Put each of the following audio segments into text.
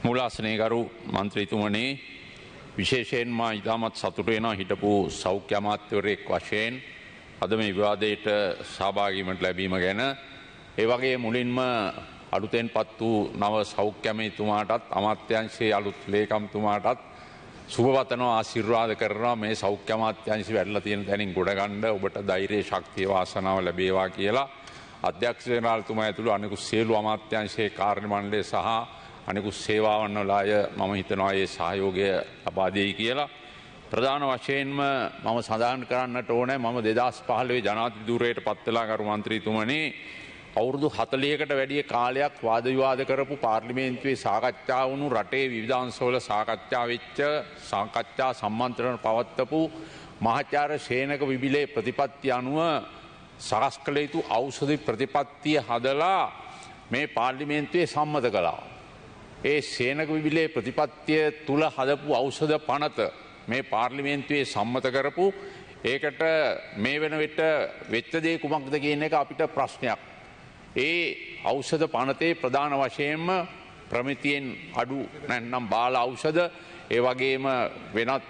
මූලාසනයේ ගරු මන්ත්‍රීතුමනි විශේෂයෙන්ම ඉතාමත් සතුටු වෙනවා හිටපු සෞඛ්‍ය අමාත්‍යවරයෙක් වශයෙන් අද මේ විවාදයට සහභාගී වීමට ලැබීම ගැන ඒ වගේ මුලින්ම අලුතෙන්පත් වූ නව සෞඛ්‍ය අමාත්‍යතුමාටත් අමාත්‍යාංශයේ අලුත් ලේකම්තුමාටත් සුබවතනවා ආශිර්වාද කරනවා මේ සෞඛ්‍ය අමාත්‍යාංශය වැඩිලා තියෙන තැනින් ගොඩ ගන්න ඔබට ධෛර්ය ශක්තිය වාසනාව ලැබේවා කියලා අධ්‍යක්ෂ ජනරාල්තුමා ඇතුළු අනෙකුත් සියලු අමාත්‍යාංශයේ කාර්ය මණ්ඩලය සහ අනෙකුත් සේවාවන් වල අය මම හිතනවා ඒ සහයෝගය ලබා දෙයි කියලා. ප්‍රධාන වශයෙන්ම මම සඳහන් කරන්නට ඕනේ මම 2015 ජනාධිපති ධුරයට පත් වෙලා ගරු මන්ත්‍රීතුමනි අවුරුදු 40කට වැඩි කාලයක් වාද විවාද කරපු පාර්ලිමේන්තුවේ සාකච්ඡා වුණු රටේ විවිධ අංශවල සාකච්ඡා වෙච්ච සාකච්ඡා සම්මන්ත්‍රණ පවත්වපු මහාචාර්ය ශේනක විබිලේ ප්‍රතිපත්ති අනුව සකස් කළ යුතු ඖෂධ ප්‍රතිපත්තිය හදලා මේ පාර්ලිමේන්තුවේ සම්මත කළා. ඒ ශේනක විබිලේ ප්‍රතිපත්තිය තුල හදපු ඖෂධ පනත මේ පාර්ලිමේන්තුවේ සම්මත කරපු ඒකට මේ වෙන විට වෙච්ච දේ කුමක්ද කියන එක අපිට ප්‍රශ්නයක්. ඒ ඖෂධ පනතේ ප්‍රධාන වශයෙන්ම ප්‍රමිතියෙන් අඩු නැත්නම් බාල ඖෂධ ඒ වගේම වෙනත්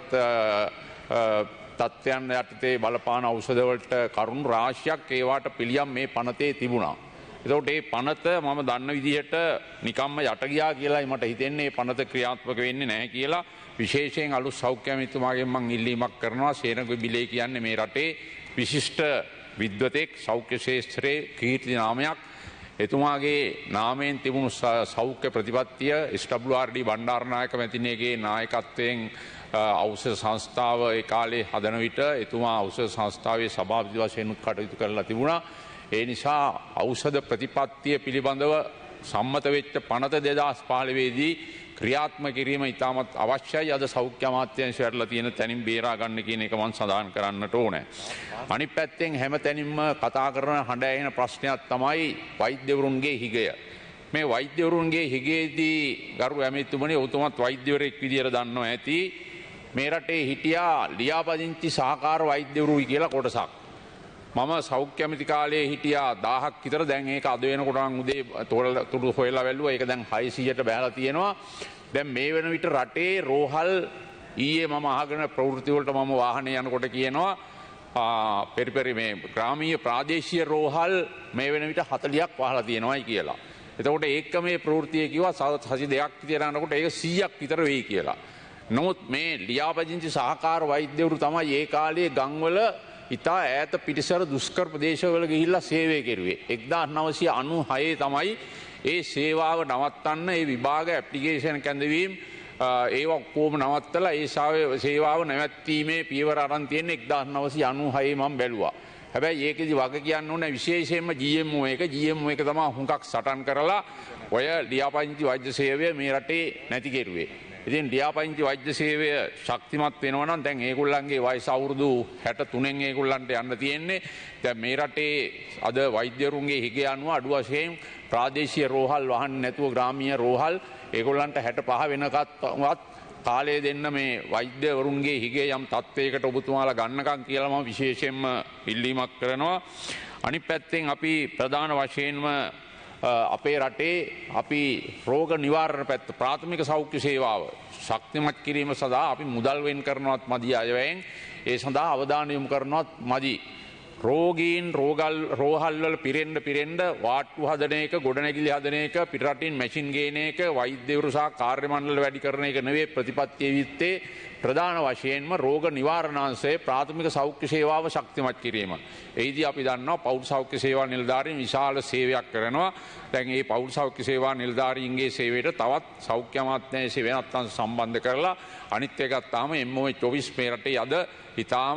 තත්ත්වයන් යටතේ බලපාන ඖෂධ වලට කරුණු රාශියක් ඒවට පිළියම් මේ පනතේ තිබුණා. එතකොට මේ පනත මම දන්න විදිහට නිකම්ම යට ගියා කියලායි මට හිතෙන්නේ මේ පනත ක්‍රියාත්මක වෙන්නේ නැහැ කියලා. විශේෂයෙන් අලුත් සෞඛ්‍ය අමාත්‍යතුමාගෙන් මම ඉල්ලීමක් කරනවා ශේනක විබිලේ කියන්නේ මේ රටේ විශිෂ්ට විද්වතෙක් සෞඛ්‍ය ශාස්ත්‍රයේ කීර්ති නාමයක්. එතුමාගේ නාමයෙන් තිබුණු සෞඛ්‍ය ප්‍රතිපත්තිය SWRD බණ්ඩාරනායක මැතිණියගේ නායකත්වයෙන් ඖෂධ සංස්ථාව ඒ කාලේ හදන විට එතුමා ඖෂධ සංස්ථාවේ සභාපති වශයෙන් කටයුතු කරලා තිබුණා. ඒ නිසා ඖෂධ ප්‍රතිපත්තිය පිළිබඳව සම්මත වෙච්ච පනත 2015 දී ක්‍රියාත්මක කිරීම ඉතාමත් අවශ්‍යයි. අද සෞඛ්‍ය අමාත්‍යාංශය වැඩලා තියෙන තැනින් බේරා ගන්න කියන එක මම සඳහන් කරන්නට ඕනේ. අනිත් පැත්තෙන් හැම තැනින්ම කතා කරන හඬ ඇහෙන ප්‍රශ්නයක් තමයි වෛද්‍යවරුන්ගේ හිගය. මේ වෛද්‍යවරුන්ගේ හිගයේදී ගරු ඇමතිතුමනි ඔතුමත් වෛද්‍යවරයෙක් විදියට දන්නවා ඇති මේ රටේ හිටියා ලියාපදිංචි සහකාර වෛද්‍යවරුයි කියලා කොටසක්. මම සෞඛ්‍ය ඇමති කාලේ හිටියා 1000ක් විතර. දැන් ඒක අද වෙනකොට නම් උදේ තුරු හොයලා බැලුවා. ඒක දැන් 600ට බහලා තියෙනවා. දැන් මේ වෙන විට රටේ රෝහල් ඊයේ මම අහගෙන ප්‍රවෘත්ති වලට මම වාහනේ යනකොට කියනවා පෙරිපෙරි මේ ග්‍රාමීය ප්‍රාදේශීය රෝහල් මේ වෙන විට 40ක් වහලා තියෙනවායි කියලා. එතකොට ඒක මේ ප්‍රවෘත්තිය කිව්වා සති දෙකක් විතර යනකොට ඒක 100ක් විතර වෙයි කියලා. නමුත් මේ ලියාපදිංචි සහකාර වෛද්‍යවරු තමයි ඒ කාලේ ගම්වල ඉතා ඈත පිටිසර දුෂ්කර ප්‍රදේශවල ගිහිල්ලා සේවය කෙරුවේ. 1996 තමයි ඒ සේවාව නවත්තන්න ඒ විභාග ඇප්ලිකේෂන් කැඳවීම ඒවා ඔක්කොම නවත්තලා ඒ සේවාව නැවැත්වීමේ පියවර අරන් තියෙන්නේ 1996 මම බැලුවා. හැබැයි ඒකෙදි වග කියන්න ඕනේ විශේෂයෙන්ම GMO එක තමයි හුඟක් සටන් කරලා ඔය ලියාපදිංචි වෛද්‍ය සේවය මේ රටේ නැති කෙරුවේ. ඉතින් ලියාපදිංචි වෛද්‍ය සේවය ශක්තිමත් වෙනවා නම් දැන් ඒගොල්ලන්ගේ වයස අවුරුදු 63න් ඒගොල්ලන්ට යන්න තියෙන්නේ. දැන් මේ රටේ අද වෛද්‍යවරුන්ගේ හිගය අනුව අඩු වශයෙන් ප්‍රාදේශීය රෝහල් වහන්න නැතුව ග්‍රාමීය රෝහල් ඒගොල්ලන්ට 65 වෙනකත්වත් කාලය දෙන්න මේ වෛද්‍යවරුන්ගේ හිගේ යම් තත්ත්වයකට ඔබතුමාලා ගන්නකම් කියලා මම විශේෂයෙන්ම ඉල්ලීමක් කරනවා. අනිත් පැත්තෙන් අපි ප්‍රධාන වශයෙන්ම අපේ රටේ අපි රෝග නිවාරණ පැත්ත ප්‍රාථමික සෞඛ්‍ය සේවාව ශක්තිමත් කිරීම සඳහා අපි මුදල් වෙන් කරනවත් මදි අයවැයෙන් ඒ සඳහා අවධානය යොමු කරනවත් මදි. රෝගීන් රෝහල් වල පිරෙන්න වාට්ටු හදන එක ගොඩනැගිලි හදන එක පිටරටින් මැෂින් ගේන එක වෛද්‍යවරු සහ කාර්ය මණ්ඩල වැඩි කරන එක නෙවෙයි ප්‍රතිපත්තිය විත්තේ ප්‍රධාන වශයෙන්ම රෝග නිවාරණාංශයේ ප්‍රාථමික සෞඛ්‍ය සේවාව ශක්තිමත් කිරීම. එහිදී අපි දන්නවා පෞල් සෞඛ්‍ය සේවා නිලධාරීන් විශාල සේවයක් කරනවා. දැන් මේ පෞල් සෞඛ්‍ය සේවා නිලධාරීන්ගේ සේවයට තවත් සෞඛ්‍ය අමාත්‍යාංශයේ වෙනත් අංශ සම්බන්ධ කරලා අනිත් එක ගත්තාම MOH ඔෆිස් මේ රටේ අද ඉතාම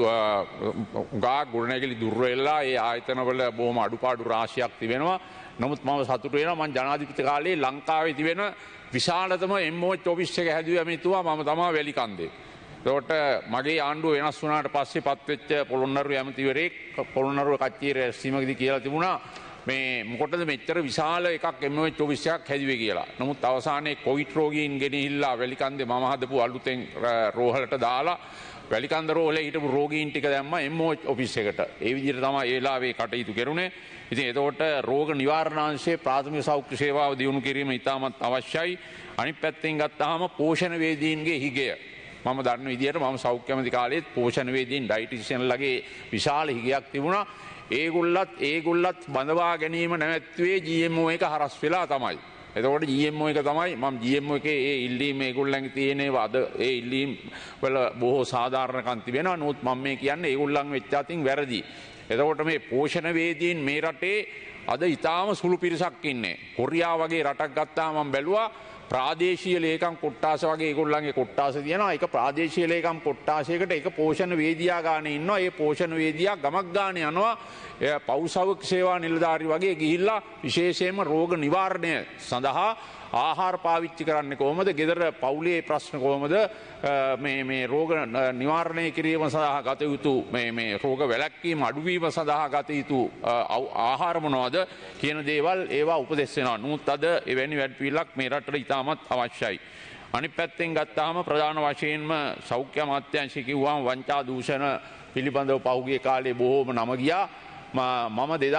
උගා ගොඩනැගිලි දුර්වල වෙලා ඒ ආයතනවල බොහොම අඩුපාඩු රාශියක් තිබෙනවා. නමුත් මම සතුටු වෙනවා මම ජනාධිපති කාලේ ලංකාවේ තිබෙන විශාලතම MOH ඔෆිස් එක හැදුවේ ඇමතිතුමා මම තමයි වැලිකන්දේ. ඒකට මගේ ආණ්ඩුව වෙනස් වුණාට පස්සේ පත්වෙච්ච පොළොන්නරුව ඇමතිවරයෙක් පොළොන්නරුව කච්චියේ රැස්වීමකදී කියලා තිබුණා මේ මොකටද මෙච්චර විශාල එකක් MOH ඔෆිසයක් හැදුවේ කියලා. නමුත් අවසානයේ කොවිඩ් රෝගීන් ගෙනහිල්ලා වැලිකන්දේ මම හදපු අලුතෙන් රෝහලට දාලා වැලිකන්ද රෝහලේ හිටපු රෝගීන් ටික දැම්මා MOH ඔෆිස් එකට. ඒ විදිහට තමයි ඒ වෙලාවේ කටයුතු කරුණේ. ඉතින් එතකොට රෝග නිවාරණාංශයේ ප්‍රාථමික සෞඛ්‍ය සේවාව දියුණු කිරීම ඉතාමත් අවශ්‍යයි. අනිත් පැත්තෙන් ගත්තාම පෝෂණ වේදීන්ගේ හිගය මම දන්න විදිහට මම සෞඛ්‍ය ඇමති කාලේත් පෝෂණ වේදීන් ඩයටිෂියන්ලගේ විශාල හිගයක් තිබුණා. ඒගොල්ලත් බඳවා ගැනීම නැවැත්තුවේ GMO එක හරස් වෙලා තමයි. එතකොට GMO එක තමයි මම GMO එකේ ඒ ඉල්ලීම ඒගොල්ලන්ගේ තියෙනවා අද ඒ ඉල්ලීම් වල බොහෝ සාධාරණකම් තිබෙනවා. නමුත් මම මේ කියන්නේ ඒගොල්ලන් වෙච්ච අතින් වැරදි. එතකොට මේ පෝෂණ වේදීන් මේ රටේ අද ඊටාම සුළු පිරිසක් ඉන්නේ. කොරියා වගේ රටක් ගත්තාම මම බැලුවා ප්‍රාදේශීය ලේකම් කොට්ටාස වගේ ඒගොල්ලන්ගේ කොට්ටාස තියෙනවා. ඒක ප්‍රාදේශීය ලේකම් කොට්ටාසයකට ඒක පෝෂණ වේදියා ගානේ ඉන්නවා. ඒ පෝෂණ වේදියා ගමක් ගානේ යනවා. පෞසාවක සේවා නිලධාරි වගේ ගිහිල්ලා විශේෂයෙන්ම රෝග නිවාරණය සඳහා ආහාර පාවිච්චි කරන්නේ කොහොමද? ගෙදර පවුලේ ප්‍රශ්න කොහොමද? මේ රෝග නිවාරණය කිරීම සඳහා ගත යුතු මේ රෝග වැළැක්වීම අඩුවීම සඳහා ගත යුතු ආහාර මොනවද කියන දේවල් ඒවා උපදෙස් වෙනවා. නමුත් අද එවැනි වැඩපිළිවෙලක් මේ රටට ඉතාමත් අවශ්‍යයි. අනිත් පැත්තෙන් ගත්තාම ප්‍රධාන වශයෙන්ම සෞඛ්‍ය අමාත්‍යාංශය කිව්වම වංචා දූෂණ පිළිබඳව පහුගිය කාලේ බොහෝම නම ගියා. මම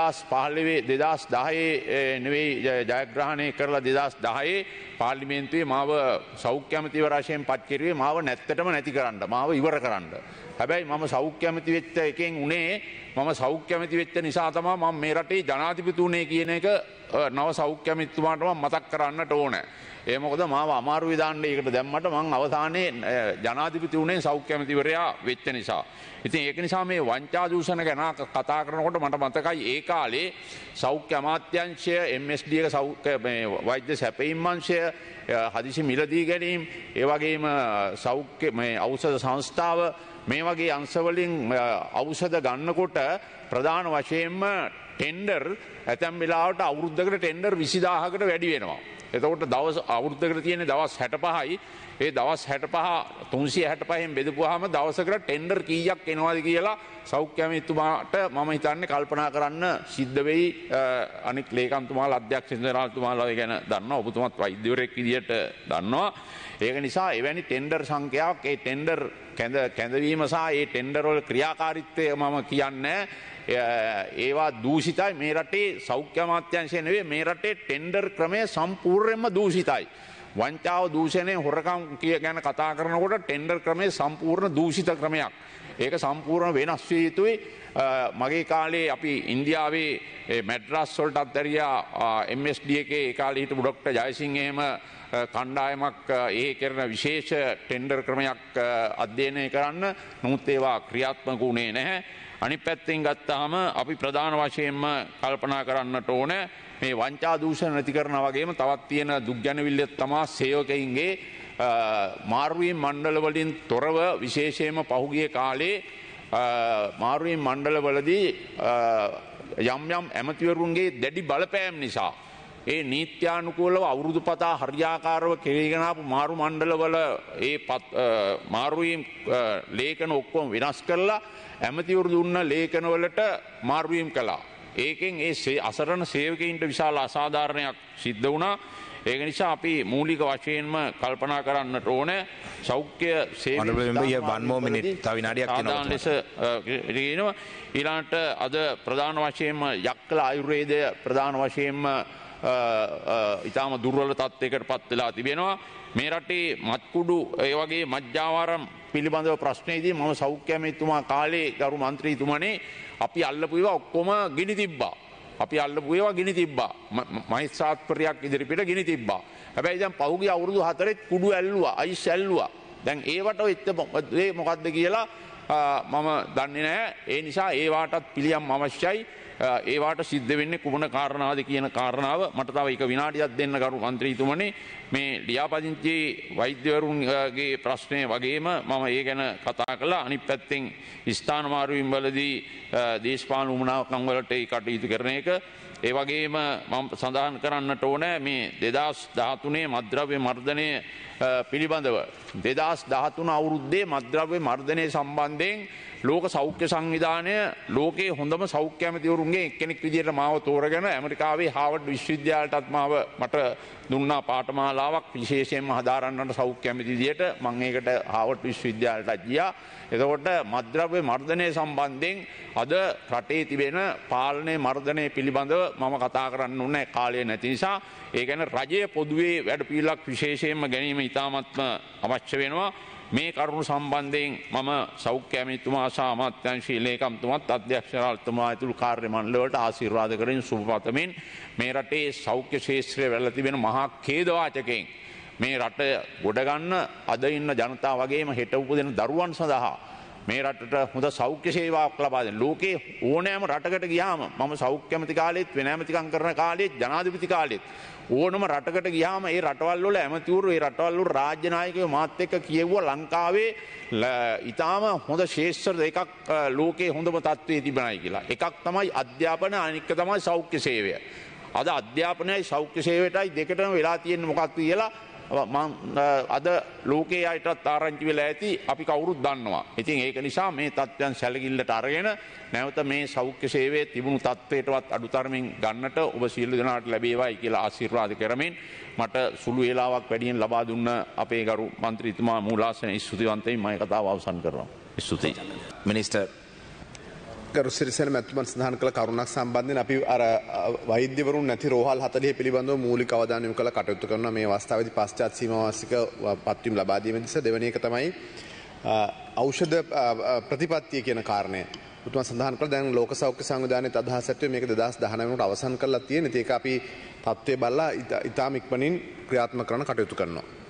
2010 නෙවෙයි ජයග්‍රහණය කරලා 2010 පාර්ලිමේන්තුවේ මාව සෞඛ්‍ය ඇමතිවර වශයෙන් පත් කෙරුවේ මාව නැත්තටම නැති කරන්න, මාව ඉවර කරන්න. හැබැයි මම සෞඛ්‍ය ඇමති වෙච්ච එකෙන් උනේ මම සෞඛ්‍ය ඇමති වෙච්ච නිසා තමයි මම මේ රටේ ජනාධිපති උනේ කියන එක නව සෞඛ්‍ය ඇමතිතුමාට මම මතක් කරන්නට ඕනේ. ඒ මොකද මාව අමාරුවේ දාන්න ඒකට දැම්මට මං අවසානයේ ජනාධිපති උනේ සෞඛ්‍ය ඇමතිවරයා වෙච්ච නිසා. ඉතින් ඒක නිසා මේ වංචා දූෂණ ගැන කතා කරනකොට මට මතකයි ඒ කාලේ සෞඛ්‍ය අමාත්‍යාංශය MSD එක සෞඛ්‍ය මේ වෛද්‍ය සැපයීම් අංශය හදිසි මිලදී ගැනීම ඒ වගේම සෞඛ්‍ය මේ ඖෂධ සංස්ථාව මේ වගේ අංශවලින් ඖෂධ ගන්නකොට ප්‍රධාන වශයෙන්ම ටෙන්ඩර් ඇතැම් වෙලාවට අවුරුද්දකට ටෙන්ඩර් 20000කට වැඩි වෙනවා. එතකොට දවස් අවුරුද්දකට තියෙන දවස් 65යි. ඒ දවස් 65 365න් බෙදපුවාම දවසකට ටෙන්ඩර් කීයක් එනවද කියලා සෞඛ්‍ය ඇමතිතුමාට මම හිතන්නේ කල්පනා කරන්න සිද්ධ වෙයි. අනික් ලේකම්තුමාලා අධ්‍යක්ෂ ජනරාල්තුමාලා ගැන දන්නවා. ඔබතුමාත් වෛද්‍යවරයෙක් විදියට දන්නවා. ඒක නිසා එවැනි ටෙන්ඩර් සංඛ්‍යාවක් ඒ ටෙන්ඩර් කැඳවීම සහ ඒ ටෙන්ඩර් වල ක්‍රියාකාරීත්වය මම කියන්නේ ඒවා දූෂිතයි. මේ රටේ සෞඛ්‍ය අමාත්‍යාංශය නෙවෙයි මේ රටේ ටෙන්ඩර් ක්‍රමය සම්පූර්ණයෙන්ම දූෂිතයි. වංචාව දූෂණය හොරකම් ගැන කතා කරනකොට ටෙන්ඩර් ක්‍රමය සම්පූර්ණ දූෂිත ක්‍රමයක්. ඒක සම්පූර්ණ වෙනස් විය යුතුයි. මගේ කාලේ අපි ඉන්දියාවේ මැඩ්‍රස් වලට අත්දැරියා MSD එකේ ඒ කාලේ හිටපු ඩොක්ටර් ජයසිංහ එහෙම කණ්ඩායමක් ඒ කරන විශේෂ ටෙන්ඩර් ක්‍රමයක් අධ්‍යයනය කරන්න. නමුත් ඒවා ක්‍රියාත්මක වුණේ නැහැ. අනිත් පැත්තෙන් ගත්තාම අපි ප්‍රධාන වශයෙන්ම කල්පනා කරන්නට ඕන මේ වංචා දූෂණ නැති කරන වගේම තවත් තියෙන දුක් ගැනවිල්ල තමයි සේවකයින්ගේ මාරුවීම් මණ්ඩල වලින් තොරව විශේෂයෙන්ම පහුගිය කාලේ මාරුවීම් මණ්ඩලවලදී යම් ඇමතිවරුන්ගේ දැඩි බලපෑම් නිසා ඒ නීත්‍යානුකූලව අවුරුදු පතා හරියාකාරව කෙරීගෙන ආපු මාරු මණ්ඩලවල ඒ මාරුවීම් ලේඛන ඔක්කොම විනාශ කරලා ඇමතිවරු දුන්න ලේඛනවලට මාරුවීම් කළා. ඒකෙන් ඒ අසරණ සේවකයින්ට විශාල අසාධාරණයක් සිද්ධ වුණා. ඒක නිසා අපි මූලික වශයෙන්ම කල්පනා කරන්නට ඕන සෞඛ්‍ය සේවකයන්ට ඊළඟට අද ප්‍රධාන වශයෙන්ම යක්කල ආයුර්වේදය ප්‍රධාන වශයෙන්ම ඉතාම දුර්වල තත්ත්වයකට පත් වෙලා තිබෙනවා. මේ රටේ මත්කුඩු ඒ වගේ මජ්ජාවාරම් පිළිබඳව ප්‍රශ්නයේදී මම සෞඛ්‍ය ඇමතිතුමා කාලේ ගරු මන්ත්‍රීතුමනේ අපි අල්ලපු ඒවා ඔක්කොම ගිනි තිබ්බා. අපි අල්ලපු ඒවා ගිනි තිබ්බා. මහේස්ත්‍රාත්පරයක් ඉදිරිපිට ගිනි තිබ්බා. හැබැයි දැන් පහුගිය අවුරුදු 4 කුඩු ඇල්ලුවා, අයිස් ඇල්ලුවා. දැන් ඒවට වෙච්ච දේ මොකද්ද කියලා මම දන්නේ නැහැ. ඒ නිසා ඒවාටත් පිළියම් අවශ්‍යයි. ඒවාට සිද්ධ වෙන්නේ කුමන කාරණාවද කියන කාරණාව මට තව එක විනාඩියක් දෙන්න ගරු මන්ත්‍රීතුමනි. මේ ලියාපදිංචි වෛද්‍යවරුන්ගේ ප්‍රශ්නය වගේම මම ඒ ගැන කතා කළා. අනිත් පැත්තෙන් ස්ථාන මාරුවීම් වලදී දේශපාලන උමනාවකම් වලට ඒ කටයුතු කරන එක. ඒ වගේම මම සඳහන් කරන්නට ඕන මේ 2013 මත්ද්‍රව්‍ය මර්ධනය පිළිබඳව 2013 අවුරුද්දේ මත්ද්‍රව්‍ය මර්ධනය සම්බන්ධයෙන් ලෝක සෞඛ්‍ය සංවිධානය ලෝකයේ හොඳම සෞඛ්‍ය ඇමතිවරුන්ගේ එක්කෙනෙක් විදිහට මාව තෝරගෙන ඇමරිකාවේ හාවර්ඩ් විශ්වවිද්‍යාලයටත් මාව මට දුන්නා පාඨමාලාවක් විශේෂයෙන්ම හදාරන්නට සෞඛ්‍ය ඇමති විදිහට මම ඒකට හාවර්ඩ් විශ්වවිද්‍යාලයට ගියා. එතකොට මත්ද්‍රව්‍ය මර්ධනය සම්බන්ධයෙන් අද රටේ තිබෙන පාලනය මර්ධනය පිළිබඳව මම කතා කරන්න ඕනේ කාලය නැති නිසා. ඒ කියන්නේ රජයේ පොදුවේ වැඩපිළිවෙලක් විශේෂයෙන්ම ගැනීම ඉතාමත්ම අවශ්‍ය වෙනවා. මේ කරුණු සම්බන්ධයෙන් මම සෞඛ්‍ය ඇමතිතුමා සහ අමාත්‍යාංශීය ලේකම්තුමාත් අධ්‍යක්ෂකතුමා ඇතුළු කාර්ය මණ්ඩලවලට ආශිර්වාද කරමින් සුබ පතමින් මේ රටේ සෞඛ්‍ය ක්ෂේත්‍රයේ වෙලා තිබෙන මහා ඛේදවාචකයෙන් මේ රට ගොඩ ගන්න අද ඉන්න ජනතාව වගේම හෙට උපදින දරුවන් සඳහා මේ රටට හොඳ සෞඛ්‍ය සේවාවක් ලබා දෙන්න. ලෝකේ ඕනෑම රටකට ගියාම මම සෞඛ්‍ය ඇමති කාලෙත් වෙන ඇමතිකම් කරන කාලෙත් ජනාධිපති කාලෙත් ඕනම රටකට ගියාම ඒ රටවල් වල ඇමතිවරු ඒ රටවල් වල රාජ්‍ය නායකයෝ මාත් එක්ක කියෙව්වා ලංකාවේ ඊටාම හොඳ ශේෂ්ත්‍ර දෙකක් ලෝකේ හොඳම තත්ත්වයේ තිබුණයි කියලා. එකක් තමයි අධ්‍යාපන අනික තමයි සෞඛ්‍ය සේවය. අද අධ්‍යාපනයයි සෞඛ්‍ය සේවයටයි දෙකටම වෙලා තියෙන්නේ මොකක්ද කියලා අද ලෝකයේ අයටත් ආරංචි වෙලා ඇති අපි කවුරුත් දන්නවා. ඉතින් ඒක නිසා මේ තත්ත්වයන් සැලකිල්ලට අරගෙන නැවත මේ සෞඛ්‍ය සේවයේ තිබුණු තත්ත්වයටවත් අඩුතරමින් ගන්නට ඔබ සියලු දෙනාට ලැබේවායි කියලා ආශිර්වාද කරමින් මට සුළු වේලාවක් වැඩියෙන් ලබා දුන්න අපේ ගරු මන්ත්‍රීතුමා මූලාසන ස්තුතිවන්තයින් මම කතාව අවසන් කරනවා. ස්තුතියි. මිනිස්ටර් ගරු සිරිසේන මැතිතුමන් සඳහන් කළ කරුණක් සම්බන්ධයෙන් අපි අර වෛද්‍යවරුන් නැති රෝහල් 40 පිළිබඳව මූලික අවධානය යොමු කළ කටයුතු කරනවා මේ අවස්ථාවේදී පශ්චාත් සීමාවාසික පත්වීම් ලබා දීම නිසා. දෙවෙනි එක තමයි ඖෂධ ප්‍රතිපත්තිය කියන කාරණය. උතුමන් සඳහන් කළ දැන් ලෝක සෞඛ්‍ය සංවිධානයේ අදහස් ඇතුවේ මේක 2019 වෙනකොට අවසන් කරලා තියෙන. ඒක අපි තත්ත්වය බලලා ඉතාම ඉක්මනින් ක්‍රියාත්මක කරන කටයුතු කරනවා.